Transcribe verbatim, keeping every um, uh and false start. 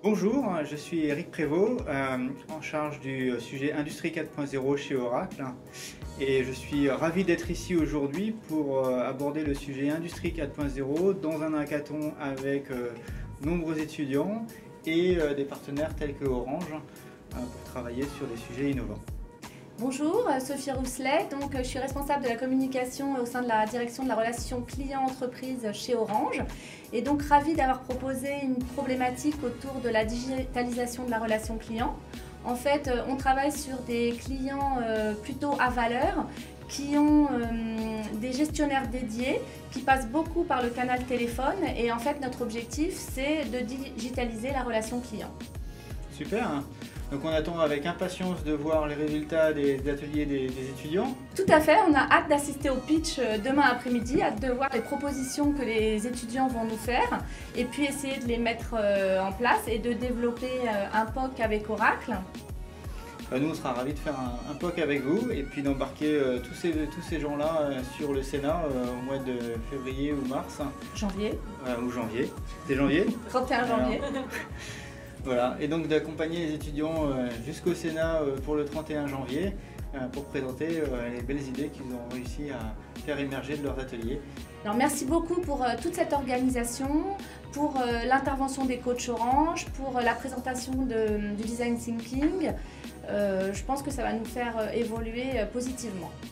Bonjour, je suis Eric Prévost, euh, en charge du sujet Industrie quatre point zéro chez Oracle, et je suis ravi d'être ici aujourd'hui pour euh, aborder le sujet Industrie quatre point zéro dans un hackathon avec euh, nombreux étudiants et euh, des partenaires tels que Orange euh, pour travailler sur des sujets innovants. Bonjour, Sophie Rousselet, donc je suis responsable de la communication au sein de la direction de la relation client-entreprise chez Orange et donc ravie d'avoir proposé une problématique autour de la digitalisation de la relation client. En fait, on travaille sur des clients plutôt à valeur qui ont des gestionnaires dédiés, qui passent beaucoup par le canal téléphone et en fait notre objectif c'est de digitaliser la relation client. Super. Donc on attend avec impatience de voir les résultats des ateliers des, des étudiants. Tout à fait, on a hâte d'assister au pitch demain après-midi, hâte de voir les propositions que les étudiants vont nous faire et puis essayer de les mettre en place et de développer un P O C avec Oracle. Nous, on sera ravis de faire un, un P O C avec vous et puis d'embarquer euh, tous ces, tous ces gens-là euh, sur le Sénat euh, au mois de février ou mars. Janvier. Euh, ou janvier. C'est janvier trente et un janvier. Alors, voilà, et donc d'accompagner les étudiants euh, jusqu'au Sénat euh, pour le trente et un janvier euh, pour présenter euh, les belles idées qu'ils ont réussi à faire émerger de leurs ateliers. Alors merci beaucoup pour euh, toute cette organisation, pour euh, l'intervention des coachs Orange, pour euh, la présentation de, du design thinking. Euh, je pense que ça va nous faire euh, évoluer euh, positivement.